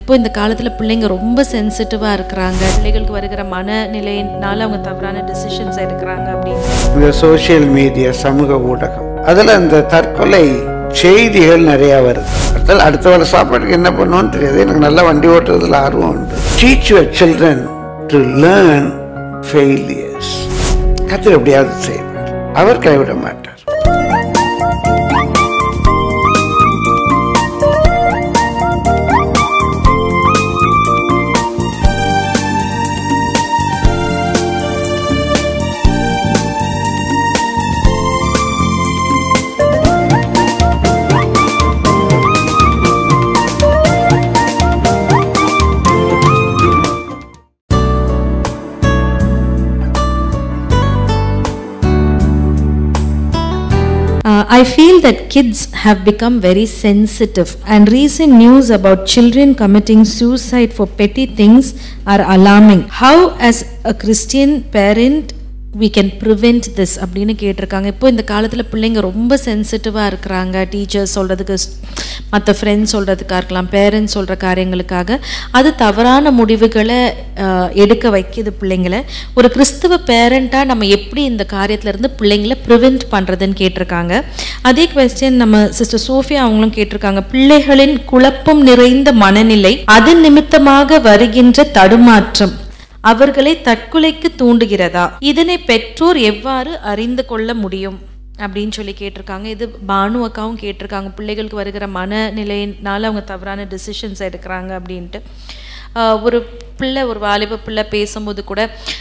இப்போ இந்த காலத்துல பிள்ளைங்க ரொம்ப சென்சிட்டிவா இருக்கிறாங்க. பிள்ளைகளுக்கு வருகிற மனநிலையினால அவங்க தவறான டிசிஷன்ஸ் எடுக்கிறாங்க அப்படின்னு. இந்த சோஷியல் மீடியா, சமூக ஊடகம், அதுல இந்த தற்கொலை செய்திகள் நிறைய வருது. அடுத்த வேலை சாப்பாட்டுக்கு என்ன பண்ணுவோன்னு தெரியாது. எனக்கு நல்லா வண்டி ஓட்டுறதுல ஆர்வம் உண்டு. Teach your children to learn failures. கர்த்தர் எப்படியாவது செய்வார். அவர் கைவிட மாட்டார். I feel that kids have become very sensitive, and recent news about children committing suicide for petty things are alarming. How, as a Christian parent, we can prevent this அப்படின்னு கேட்டிருக்காங்க. இப்போ இந்த காலத்தில் பிள்ளைங்க ரொம்ப சென்சிட்டிவாக இருக்கிறாங்க. டீச்சர்ஸ் சொல்கிறதுக்கு, மற்ற ஃப்ரெண்ட்ஸ் சொல்கிறதுக்காக இருக்கலாம், பேரண்ட்ஸ் சொல்கிற காரியங்களுக்காக அது தவறான முடிவுகளை எடுக்க வைக்கிது பிள்ளைங்களை. ஒரு கிறிஸ்துவ பேரண்ட்டாக நம்ம எப்படி இந்த காரியத்திலேருந்து பிள்ளைங்களை ப்ரிவெண்ட் பண்ணுறதுன்னு கேட்டிருக்காங்க. அதே குவெஸ்டின் நம்ம சிஸ்டர் சோஃபியா அவங்களும் கேட்டிருக்காங்க. பிள்ளைகளின் குழப்பம் நிறைந்த மனநிலை, அது நிமித்தமாக வருகின்ற தடுமாற்றம் அவர்களை தற்கொலைக்கு தூண்டுகிறதா? இதனை பெற்றோர் எவ்வாறு அறிந்து கொள்ள முடியும் அப்படின்னு சொல்லி கேட்டிருக்காங்க. இது பானு அக்காவும் கேட்டிருக்காங்க. பிள்ளைகளுக்கு வருகிற மனநிலையினால அவங்க தவறான டிசிஷன்ஸ் எடுக்கிறாங்க அப்படின்ட்டு. ஒரு பிள்ளை, ஒரு வாலிப பிள்ளை பேசும்போது கூட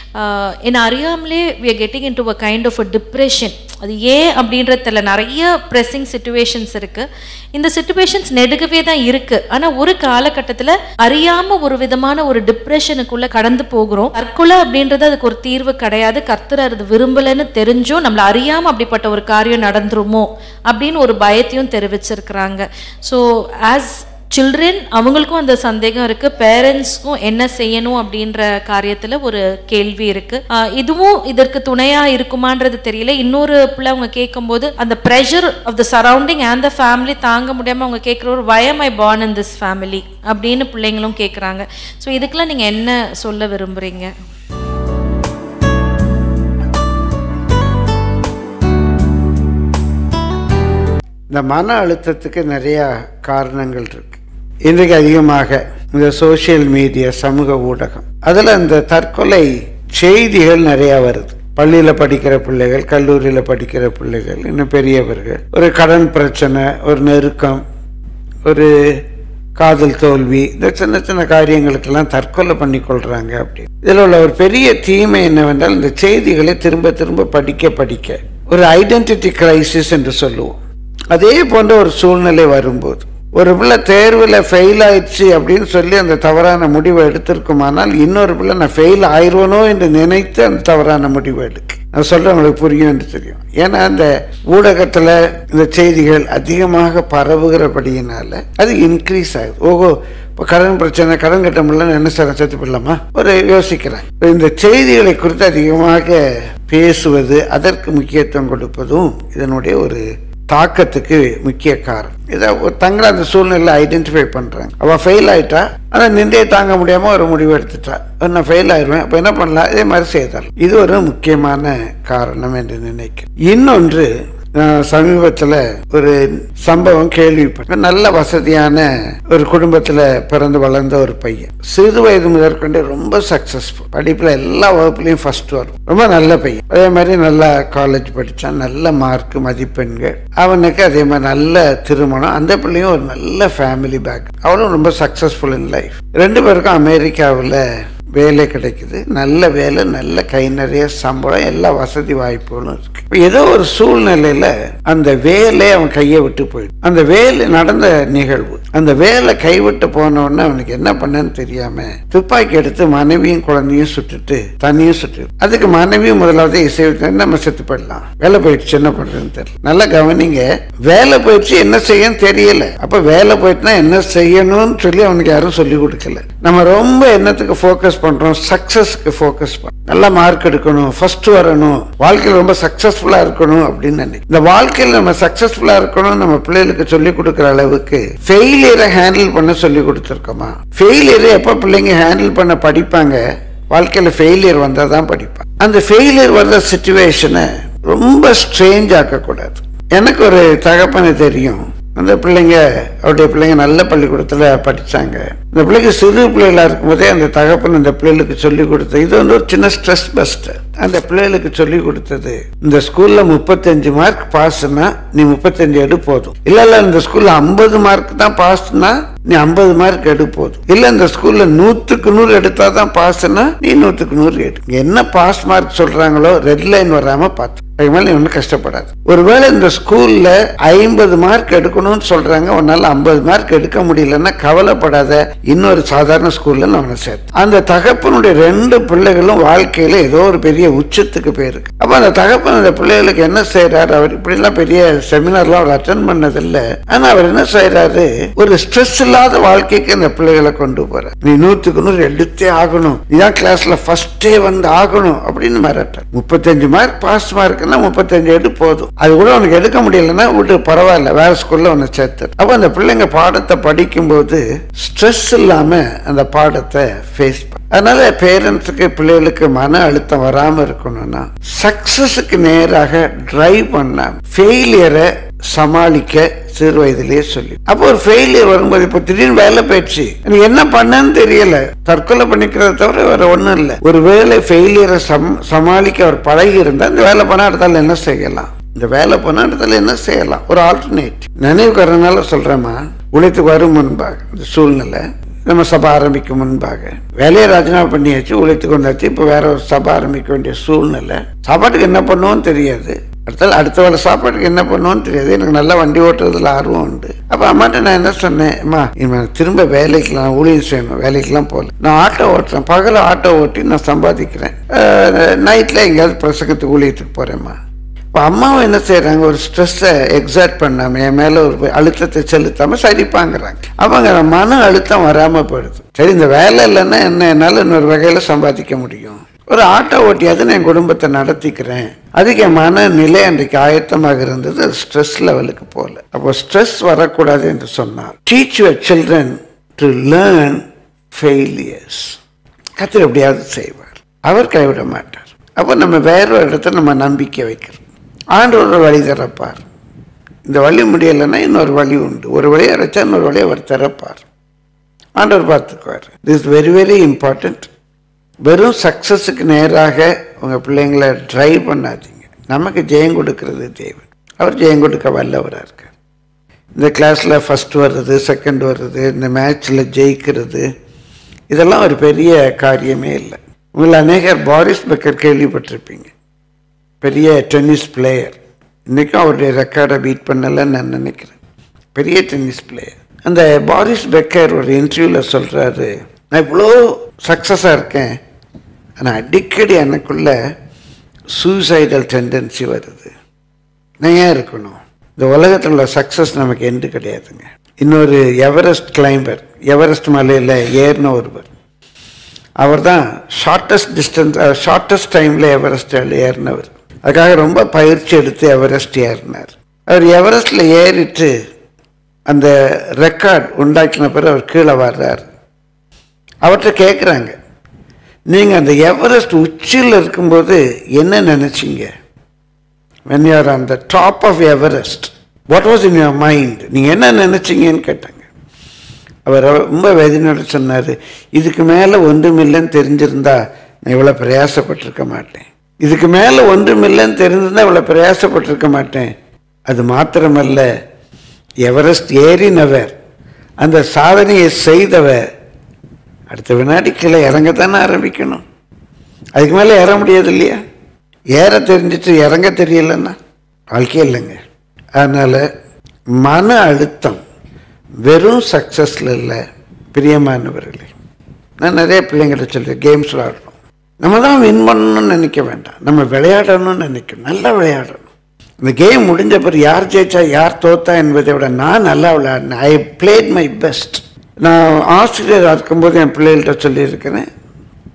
என்னை அறியாமலே we are getting into a kind of a depression. அது ஏன் அப்படின்றதுல நிறைய ப்ரெஸ்ஸிங் சிச்சுவேஷன்ஸ் இருக்குது. இந்த சிச்சுவேஷன்ஸ் நெடுகவே தான் இருக்குது. ஆனால் ஒரு காலகட்டத்தில் அறியாமல் ஒரு விதமான ஒரு டிப்ரெஷனுக்குள்ளே கடந்து போகிறோம். தற்கொலை அப்படின்றது அதுக்கு ஒரு தீர்வு கிடையாது. கர்த்தர் அது விரும்பலைன்னு தெரிஞ்சும் நம்மளை அறியாமல் அப்படிப்பட்ட ஒரு காரியம் நடந்துருமோ அப்படின்னு ஒரு பயத்தையும் தெரிவிச்சிருக்கிறாங்க. ஸோ ஆஸ் சில்ட்ரன் அவங்களுக்கும் அந்த சந்தேகம் இருக்கு. பேரண்ட்ஸ்க்கும் என்ன செய்யணும் அப்படின்ற காரியத்துல ஒரு கேள்வி இருக்கு. இதுவும் இதற்கு துணையா இருக்குமான்றது தெரியல. இன்னொரு பிள்ளை அவங்க கேட்கும்போது அந்த pressure of the surrounding and the family தாங்க முடியாம அவங்க கேட்குற ஒரு why am I born in this family அப்படின்னு பிள்ளைங்களும் கேட்குறாங்க. ஸோ இதுக்கெல்லாம் நீங்க என்ன சொல்ல விரும்புறீங்க? இந்த மன அழுத்தத்துக்கு நிறைய காரணங்கள் இருக்கு. இன்றைக்கு அதிகமாக இந்த சோஷியல் மீடியா, சமூக ஊடகம், அதில் இந்த தற்கொலை செய்திகள் நிறையா வருது. பள்ளியில் படிக்கிற பிள்ளைகள், கல்லூரியில் படிக்கிற பிள்ளைகள், இன்னும் பெரியவர்கள், ஒரு கடன் பிரச்சனை, ஒரு நெருக்கம், ஒரு காதல் தோல்வி, இந்த சின்ன சின்ன காரியங்களுக்கெல்லாம் தற்கொலை பண்ணி கொள்கிறாங்க. அப்படி இதில் உள்ள ஒரு பெரிய தீமை என்னவென்றால், இந்த செய்திகளை திரும்ப திரும்ப படிக்க ஒரு ஐடென்டிட்டி கிரைசிஸ் என்று சொல்லுவோம். அதே போன்ற ஒரு சூழ்நிலை வரும்போது ஒரு பிள்ளை தேர்வில் ஃபெயில் ஆயிடுச்சு அப்படின்னு சொல்லி அந்த தவறான முடிவை எடுத்திருக்குமானால், இன்னொரு பிள்ளை நான் ஃபெயில் ஆயிடுவனோ என்று நினைத்து அந்த தவறான முடிவை எடுக்கு. நான் சொல்கிறவங்களுக்கு புரியும் என்று தெரியும். ஏன்னா அந்த ஊடகத்தில் இந்த செய்திகள் அதிகமாக பரவுகிறபடியினால அது இன்க்ரீஸ் ஆகுது. ஓஹோ, இப்போ கடன் பிரச்சனை, கடன் கட்ட முடியலன்னு என்ன சார் செத்து போடலாமா ஒரு யோசிக்கிறேன். இந்த செய்திகளை குறித்து அதிகமாக பேசுவது, அதற்கு முக்கியத்துவம் கொடுப்பதும் இதனுடைய ஒரு தாக்கத்துக்கு முக்கிய காரணம். இதை தங்களை அந்த சூழ்நிலை ஐடென்டிஃபை பண்ணுறாங்க. அவள் ஃபெயில் ஆகிட்டா, ஆனால் நின்றே தாங்க முடியாமல் ஒரு முடிவு எடுத்துட்டா, நான் ஃபெயில் ஆயிடுவேன், அப்போ என்ன பண்ணலாம், இதே மாதிரி செய்தால். இது ஒரு முக்கியமான காரணம் என்று நினைக்கிறேன். இன்னொன்று, சமீபத்தில் ஒரு சம்பவம் கேள்விப்பட்டேன். நல்ல வசதியான ஒரு குடும்பத்தில் பிறந்து வளர்ந்த ஒரு பையன், சிறு வயது முதற்கொண்டு ரொம்ப சக்சஸ்ஃபுல், படிப்பில் எல்லா வகுப்புலையும் ஃபர்ஸ்ட் வரும், ரொம்ப நல்ல பையன். அதே மாதிரி நல்லா காலேஜ் படித்தான், நல்ல மார்க், மதிப்பெண்கள். அவனுக்கு அதே மாதிரி நல்ல திருமணம், அந்த பிள்ளையும் ஒரு நல்ல ஃபேமிலி பேக், அவளும் ரொம்ப சக்சஸ்ஃபுல் இன் லைஃப். ரெண்டு பேருக்கும் அமெரிக்காவில் வேலை கிடைக்குது. நல்ல வேலை, நல்ல கை நிறைய சம்பளம், எல்லா வசதி வாய்ப்புகளும் இருக்கு. ஏதோ ஒரு சூழ்நிலையில அந்த வேலை அவன் கையை விட்டு போயிடும். அந்த வேலை நடந்த நிகழ்வு, அந்த வேலை கைவிட்டு போனோடனே அவனுக்கு என்ன பண்ணன்னு தெரியாம துப்பாக்கி எடுத்து மனைவியும் குழந்தையும் சுட்டுட்டு தண்ணியும் சுட்டு, அதுக்கு மனைவியும் முதலாவது இசைவிட்டு நம்ம செத்து போயிடலாம், வேலை போயிடுச்சு, என்ன பண்றதுன்னு தெரியல. நல்லா கவனிங்க, வேலை போயிடுச்சு, என்ன செய்யன்னு தெரியல. அப்ப வேலை போயிட்டுனா என்ன செய்யணும்னு சொல்லி அவனுக்கு யாரும் சொல்லி கொடுக்கல. நம்ம ரொம்ப என்னத்துக்கு ஃபோக்கஸ் பண்றோம், சக்சஸ்க்கு ஃபோக்கஸ் பண்றோம். நல்ல மார்க் எடுக்கணும், ஃபர்ஸ்ட் வரணும், வாழ்க்கையில் ரொம்ப சக்சஸ்ஃபுல்லா இருக்கணும் அப்படின்னு நினைக்கிறேன். இந்த வாழ்க்கையில் நம்ம சக்சஸ்ஃபுல்லா இருக்கணும் நம்ம பிள்ளைகளுக்கு சொல்லிக் கொடுக்குற அளவுக்கு ஃபெயிலியரை ஹேண்டில் பண்ண சொல்லி கொடுத்துருக்கோமா? ஃபெயிலியரை எப்போ பிள்ளைங்க ஹேண்டில் பண்ண படிப்பாங்க? வாழ்க்கையில் ஃபெயிலியர் வந்தால் தான் படிப்பாங்க. அந்த ஃபெயிலியர் வர்ற சிச்சுவேஷனை ரொம்ப ஸ்ட்ரேஞ்ச் ஆக்கக்கூடாது. எனக்கு ஒரு தகப்பனை தெரியும். அந்த பிள்ளைங்க, அவருடைய பிள்ளைங்க நல்ல பள்ளிக்கூடத்தில் படித்தாங்க. இந்த பிள்ளைக்கு சிறு பிள்ளைகளாக இருக்கும்போதே அந்த தகப்பன் அந்த பிள்ளைகளுக்கு சொல்லி கொடுத்தது, இது வந்து ஒரு சின்ன ஸ்ட்ரெஸ் பஸ்டர். அந்த பிள்ளைகளுக்கு சொல்லி கொடுத்தது, இந்த ஸ்கூல்ல 35 மார்க் பாஸ்னா நீ 35 எடு போதும். இல்ல இந்த ஸ்கூல்ல 50 மார்க் தான் பாஸ்னா நீ 50 மார்க் எடு போதும். இல்ல இந்த ஸ்கூல்ல 100க்கு 100 எடுத்தாதான் பாஸ்னா நீ 100க்கு 100 எடு. என்ன பாஸ் மார்க் சொல்றாங்களோ ரெட் லைன் வராம பார்த்து அது மேல நீ ஒன்றும் கஷ்டப்படாது. ஒருவேளை இந்த ஸ்கூல்ல 50 மார்க் எடுக்கணும்னு சொல்றாங்க, உன்னால 50 மார்க் எடுக்க முடியலன்னா கவலைப்படாத, இன்னொரு சாதாரண ஸ்கூல்ல நான் சேர்த்து. அந்த தகப்பனுடைய 2 பிள்ளைகளும் வாழ்க்கையில ஏதோ ஒரு பெரிய உச்சத்துக்கு போயிருக்கு. அப்ப அந்த தகப்பன் அந்த பிள்ளைகளுக்கு என்ன செய்யறாரு? அவர் இப்படி எல்லாம் பெரிய செமினார்லாம் அவர் அட்டென்ட் பண்ணதில்லை. ஆனா அவர் என்ன செய்யறாரு? ஒரு ஸ்ட்ரெஸ் இல்லாத வாழ்க்கைக்கு அந்த பிள்ளைகளை கொண்டு போறார். நீ 100க்கு 100 எடுத்தே ஆகணும், நீதான் கிளாஸ்ல ஃபர்ஸ்டே வந்து ஆகணும் அப்படின்னு மிரட்டார். 35 மார்க் பாஸ் மார்க் 35 எடு போதும். அது கூட உனக்கு எடுக்க முடியலன்னா விட்டு பரவாயில்ல, வேற ஸ்கூல்ல உன்னை சேர்த்து. அப்ப அந்த பிள்ளைங்க பாடத்தை படிக்கும் போது ஸ்ட்ரெஸ் இல்லாம அந்த பாடத்தை ஃபேஸ் பண்ண. அதனால பேரண்ட்ஸுக்கு பிள்ளைகளுக்கு மன அழுத்தம் வராம இருக்கணும்னா சக்சஸுக்கு நேராக டிரைவ் பண்ண ஃபெயிலியரை சமாளிக்க சிறு வயதிலேயே சொல்லி. அப்போ ஒரு ஃபெயிலியர் வரும்போது, இப்போ திடீர்னு வேலை போயிடுச்சு, எனக்கு என்ன பண்ணன்னு தெரியல, தற்கொலை பண்ணிக்கிறத தவிர வேற ஒன்றும் இல்லை. ஒரு வேலை ஃபெயிலியரை சமாளிக்க அவர் பழகி இருந்தா இந்த வேலை பண்ண இடத்துல என்ன செய்யலாம், இந்த வேலை பண்ண இடத்துல என்ன செய்யலாம், ஒரு ஆல்டர்னேட். நினைவுக்கு வரனால சொல்றேம்மா, உழைத்துக்கு வரும் முன்பாக இந்த சூழ்நிலை, நம்ம சபை ஆரம்பிக்கும் முன்பாக வேலையை ராஜினாமா பண்ணியாச்சு, உழைத்து கொண்டாச்சு, இப்போ வேற ஒரு சபை ஆரம்பிக்க வேண்டிய சூழ்நிலை. சாப்பாட்டுக்கு என்ன பண்ணுவோன்னு தெரியாது, அடுத்த வேலை சாப்பாட்டுக்கு என்ன பண்ணுவோன்னு தெரியாது. எனக்கு நல்லா வண்டி ஓட்டுறதுல ஆர்வம் உண்டு. அப்போ அம்மாட்ட நான் என்ன சொன்னேன், அம்மா திரும்ப வேலைக்கெல்லாம் ஊழியம் செய்யணும், வேலைக்கெல்லாம் போகல, நான் ஆட்டோ ஓட்டுறேன், பகல ஆட்டோ ஓட்டி நான் சம்பாதிக்கிறேன், நைட்டில் எங்கேயாவது பிரசங்கத்துக்கு ஊழியத்துக்கு போகிறேம்மா. இப்போ அம்மாவும் என்ன செய்கிறாங்க, ஒரு ஸ்ட்ரெஸ்ஸை எக்ஸாக்ட் பண்ணாமல் என் மேலே ஒரு அழுத்தத்தை செலுத்தாமல் சரிப்பாங்கிறாங்க. அவங்க மன அழுத்தம் வராமல் போயிடுது. சரி, இந்த வேலை இல்லைன்னா என்ன, என்னால் இன்னொரு வகையில் சம்பாதிக்க முடியும், ஒரு ஆட்டோ ஓட்டியாவது நான் என் குடும்பத்தை நடத்திக்கிறேன். அதுக்கு என் மனநிலை அன்றைக்கு ஆயத்தமாக இருந்தது, அது ஸ்ட்ரெஸ் லெவலுக்கு போகல. அப்போ ஸ்ட்ரெஸ் வரக்கூடாது என்று சொன்னார். Teach your children to learn failures. கர்த்தர் எப்படியாவது செய்வார், அவர் கைவிட மாட்டார். அப்போ நம்ம வேற ஒரு இடத்துல நம்ம நம்பிக்கை வைக்கிறோம். ஆண்டவர் வழி திறப்பார். இந்த வழி முடியலைன்னா இன்னொரு வழி உண்டு, ஒரு வழியை அரைச்சா இன்னொரு வழியை அவர் திறப்பார். ஆண்டவர் பார்த்துக்குவார். This is very very important. வெறும் சக்ஸஸுக்கு நேராக உங்கள் பிள்ளைங்களை ட்ரைவ் பண்ணாதீங்க. நமக்கு ஜெயம் கொடுக்கறது தேவன், அவர் ஜெயம் கொடுக்க வல்லவராக இருக்கார். இந்த கிளாஸில் ஃபஸ்ட் வர்றது, செகண்ட் வர்றது, இந்த மேட்ச்சில் ஜெயிக்கிறது, இதெல்லாம் ஒரு பெரிய காரியமே இல்லை. உங்களை அநேகர் பாரிஸ் பெக்கர் கேள்விப்பட்டிருப்பீங்க, பெரிய டென்னிஸ் பிளேயர். இன்றைக்கும் அவருடைய ரெக்கார்டை பீட் பண்ணலைன்னு நான் நினைக்கிறேன். பெரிய டென்னிஸ் பிளேயர். அந்த பாரிஸ் பெக்கர் ஒரு இன்டர்வியூவில் சொல்கிறாரு, நான் இவ்வளோ சக்ஸஸாக இருக்கேன், ஆனால் அடிக்கடி எனக்குள்ள சூசைடல் டெண்டன்சி வருது. நான் ஏன் இருக்கணும்? இந்த உலகத்தில் உள்ள சக்ஸஸ் நமக்கு எண்டு கிடையாதுங்க. இன்னொரு எவரெஸ்ட் கிளைம்பர், எவரெஸ்ட் மலையில் ஏறின ஒருவர், அவர் தான் ஷார்ட்டஸ்ட் டைமில் எவரெஸ்ட் ஏறினவர். அதுக்காக ரொம்ப பயிற்சி எடுத்து எவரெஸ்ட் ஏறினார். அவர் எவரெஸ்டில் ஏறிட்டு அந்த ரெக்கார்ட் உண்டாக்கின பிறகு அவர் கீழே வர்றார். அவர்கிட்ட கேட்குறாங்க, நீங்கள் அந்த எவரெஸ்ட் உச்சியில் இருக்கும்போது என்ன நினச்சிங்க? when you are on the top of Everest, what was in your mind? நீங்கள் என்ன நினச்சிங்கன்னு கேட்டாங்க. அவர் ரொம்ப வேதனையோடு சொன்னார், இதுக்கு மேலே ஒன்றுமில்லைன்னு தெரிஞ்சிருந்தா நான் இவ்வளோ பிரயாசப்பட்டிருக்க மாட்டேன். இதுக்கு மேலே ஒன்றுமில்லைன்னு தெரிஞ்சிருந்தால் இவ்வளோ பிரயாசப்பட்டிருக்க மாட்டேன். அது மாத்திரமல்ல, எவரெஸ்ட் ஏறினவர், அந்த சாதனையை செய்தவர் அடுத்த வினாடி கீழே இறங்கத்தானே ஆரம்பிக்கணும். அதுக்கு மேலே ஏற முடியாது இல்லையா? ஏற தெரிஞ்சிட்டு இறங்க தெரியலன்னா வாழ்க்கையே இல்லைங்க. அதனால் மன அழுத்தம் வெறும் சக்ஸஸில் இல்லை பிரியமானவர்களே. நான் நிறைய பிள்ளைங்கிட்ட சொல்கிறேன், கேம்ஸ் விளையாடணும். நம்ம தான் வின் பண்ணணும்னு நினைக்க வேண்டாம், நம்ம விளையாடணும்னு நினைக்கணும், நல்லா விளையாடணும். இந்த கேம் முடிஞ்ச பிறகு யார் ஜெயிச்சா யார் தோத்தா என்பதை விட நான் நல்லா விளையாடினேன், ஐ பிளேட் மை பெஸ்ட். நான் ஆஸ்திரேலியாவில் இருக்கும்போது என் பிள்ளைகள்கிட்ட சொல்லியிருக்கிறேன்,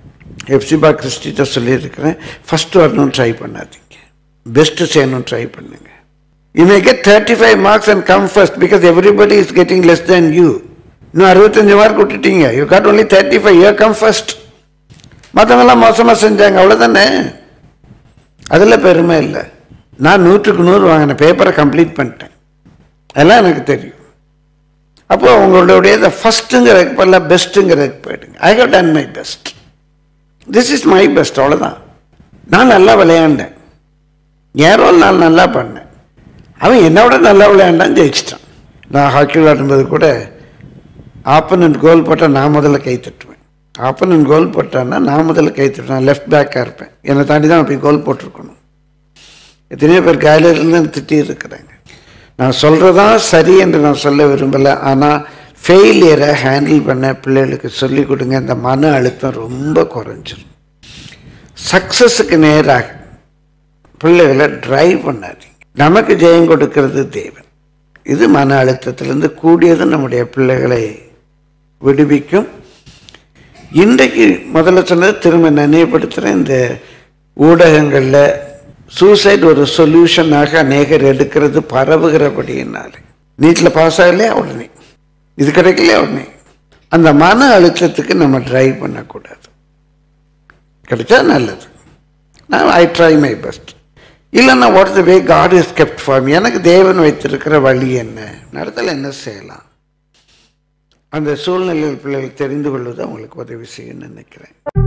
எப்சிபா கிறிஸ்டிட்ட சொல்லியிருக்கிறேன், ஃபஸ்ட்டு வரணும்னு ட்ரை பண்ணாதீங்க, பெஸ்ட்டு செய்யணும்னு ட்ரை பண்ணுங்க. You may get 35 marks and come first because everybody is getting less than you. இன்னும் 65 மார்க் விட்டுட்டீங்க, you got only 35, you come first. மற்றவங்களாம் மோசமாக செஞ்சாங்க, அவ்வளோதானே. அதில் பெருமை இல்லை. நான் 100க்கு 100 வாங்கினேன், பேப்பரை கம்ப்ளீட் பண்ணிட்டேன், அதெல்லாம் எனக்கு தெரியும். அப்போ உங்களுடைய ஃபஸ்ட்டுங்கிறதுக்கு பதிலாக பெஸ்ட்டுங்கிறதுக்கு போயிடுங்க. I have done my best, this is my best, அவ்வளோதான். நான் நல்லா விளையாண்டேன், என் ரோல் நான் நல்லா பண்ணேன், அவன் என்னோட நல்லா விளையாண்டான், ஜெயிச்சிட்டான். நான் ஹாக்கி விளையாடும்போது கூட ஆப்பனன்ட் கோல் போட்டால் நான் முதல்ல கை தட்டுவேன். ஆப்பனன்ட் கோல் போட்டான்னா நான் முதல்ல கை தட்டுவேன். லெஃப்ட் பேக்காக இருப்பேன், என்னை தாண்டி தான் அப்படி கோல் போட்டிருக்கணும். எத்தனையோ பேர் காலையிலேருந்து திட்டி இருக்கிறாங்க. நான் சொல்கிறதான் சரி என்று நான் சொல்ல விரும்பலை, ஆனால் ஃபெயிலியரை ஹேண்டில் பண்ண பிள்ளைகளுக்கு சொல்லிக் கொடுங்க. இந்த மன அழுத்தம் ரொம்ப குறைஞ்சிரும். சக்ஸஸுக்கு நேராக பிள்ளைகளை ட்ரைவ் பண்ணாதீங்க. நமக்கு ஜெயம் கொடுக்கிறது தேவன். இது மன அழுத்தத்திலிருந்து கூடியது நம்முடைய பிள்ளைகளை விடுவிக்கும். இன்றைக்கு முதல்ல சொன்னது திரும்ப நினைவுபடுத்துகிறேன். இந்த ஊடகங்களில் சூசைட் ஒரு சொல்யூஷனாக அநேகர் எடுக்கிறது பரவுகிறபடியினாலே. நீட்டில் பாஸ் ஆகலையா உடனே, இது கிடைக்கலையா உடனே, அந்த மன அழுத்தத்துக்கு நம்ம ட்ரைவ் பண்ணக்கூடாது. கிடைச்சா நல்லது, நான் ஐ ட்ரை மை பெஸ்ட். இல்லைன்னா what the way God is kept for me, எனக்கு தேவன் வைத்திருக்கிற வழி என்ன, நடத்தல என்ன செய்யலாம், அந்த சூழ்நிலையில் பிள்ளைகள் தெரிந்து கொள்வது அவங்களுக்கு உதவி செய்யணும்னு நினைக்கிறேன்.